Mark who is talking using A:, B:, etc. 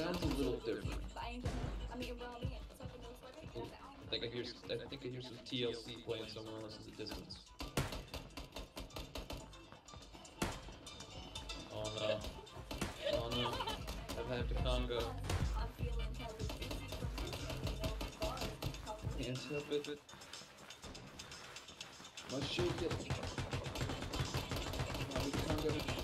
A: sounds a little different. I think I hear some TLC playing somewhere else in the distance. Oh no. Oh no. I've had to Congo. Can't help it. Must shake it. Congo.